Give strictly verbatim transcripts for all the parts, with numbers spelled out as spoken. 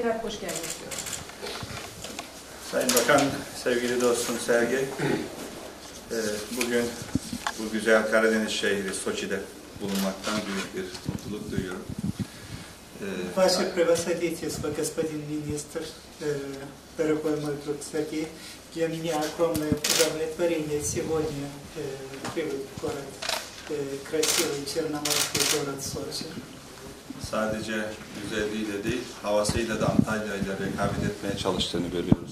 tekrar hoş geldiniz diyorum. Sayın Bakan, sevgili dostum Sergey, bugün bu güzel Karadeniz şehri Soçi'de bulunmaktan büyük bir mutluluk duyuyorum. Ваше превосходительство, господин министр, дорогой мой друг Сергей, для меня огромное удовлетворение сегодня прибыть в город, красивый черноморский город Сочи. Sadece güzelliğiyle değil, havasıyla da Antalya ile rekabet etmeye çalıştığını görüyoruz.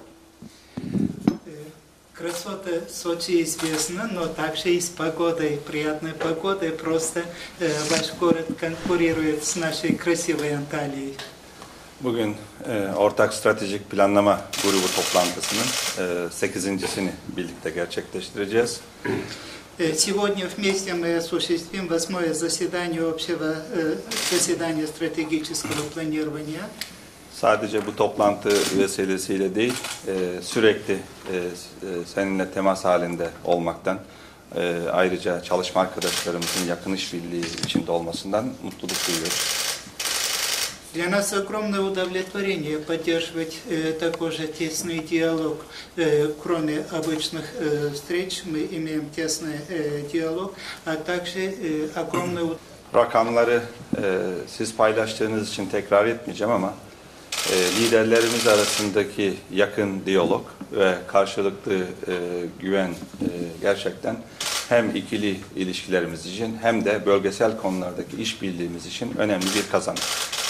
Красота Сочи известна, но также и с погодой, приятной погодой, просто ваш город конкурирует с нашей красивой Анталией. Bugün e, ortak stratejik planlama grubu toplantısının e, sekizincisini birlikte gerçekleştireceğiz. Сегодня вместе мы осуществим восьмое заседание общего заседания стратегического планирования. Sadece bu toplantı vesilesiyle değil, e, sürekli e, seninle temas halinde olmaktan, e, ayrıca çalışma arkadaşlarımızın yakın işbirliği içinde olmasından mutluluk duyuyoruz. Для нас огромное удовлетворение поддерживать э, такой же тесный диалог. Э, кроме обычных э, встреч мы имеем тесный э, диалог, а также э, огромное... Rakamları e, siz paylaştığınız için tekrar etmeyeceğim ama e, liderlerimiz arasındaki yakın diyalog ve karşılıklı e, güven e, gerçekten hem ikili ilişkilerimiz için hem de bölgesel konulardaki işbirliğimiz için önemli bir kazanım.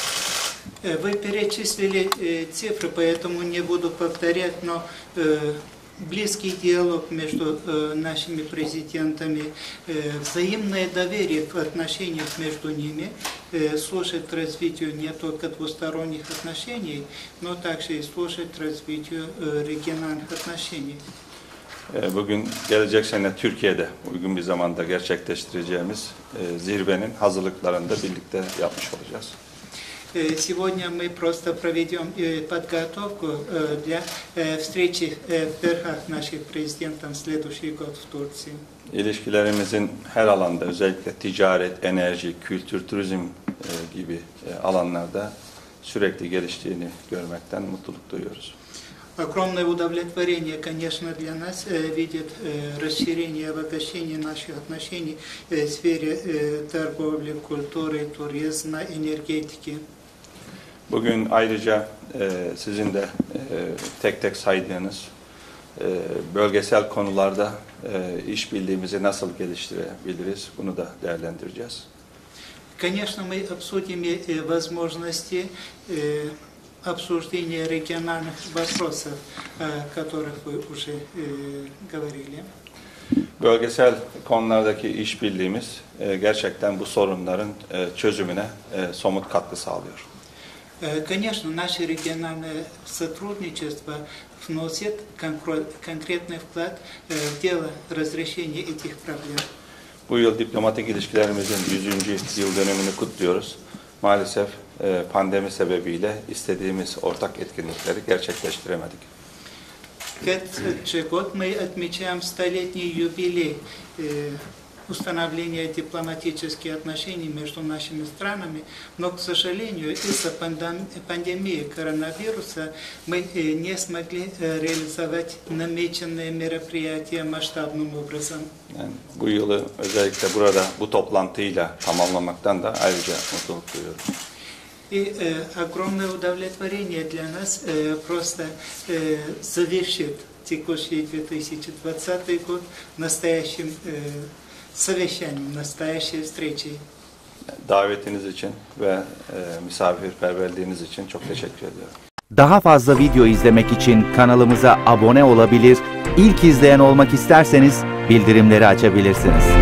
Вы перечислили э, цифры, поэтому не буду повторять, но э, близкий диалог между э, нашими президентами, э, взаимное доверие в отношениях между ними э, служит развитию не только двусторонних отношений, но также и служит развитию э, региональных отношений. Bugün gelecek sene Türkiye'de uygun bir zamanda gerçekleştireceğimiz e, zirvenin hazırlıklarını da birlikte yapmış olacağız. Сегодня мы просто проведем подготовку для встречи в верхах наших президентов следующий год в Турции. İlişkilerimizin her alanda, özellikle ticaret, enerji, kültür, turizm gibi alanlarda sürekli geliştiğini görmekten mutluluk duyuyoruz. Огромное удовлетворение, конечно, для нас видит расширение и обогащение наших отношений в сфере торговли, культуры, туризма, энергетики. Bugün ayrıca e, sizin de e, tek tek saydığınız e, bölgesel konularda e, işbirliğimizi nasıl geliştirebiliriz, bunu da değerlendireceğiz. Конечно, мы обсудим возможности обсуждения региональных вопросов, о которых вы уже говорили. Bölgesel konulardaki işbirliğimiz e, gerçekten bu sorunların e, çözümüne e, somut katkı sağlıyor. Конечно, наше региональное сотрудничество вносит конкретный вклад в дело разрешения этих проблем. Bu yıl diplomatik ilişkilerimizin yüzüncü yıl dönümünü kutluyoruz. Maalesef e, pandemi sebebiyle istediğimiz ortak etkinlikleri gerçekleştiremedik. В этот же год мы отмечаем столетний юбилей установления дипломатических отношений между нашими странами, но, к сожалению, из-за пандемии коронавируса мы не смогли реализовать намеченные мероприятия масштабным образом. Yani bu yılı özellikle burada bu toplantıyla tamamlamaktan da ayrıca mutluluk duyuyorum. И э, огромное удовлетворение для нас э, просто э, завершит текущий две тысячи двадцатый год настоящим э, совещанием, настоящей встречей. Davetiniz için ve e, misafirperverliğiniz için çok teşekkür ediyorum. Daha fazla video izlemek için kanalımıza abone olabilir, ilk izleyen olmak isterseniz bildirimleri açabilirsiniz.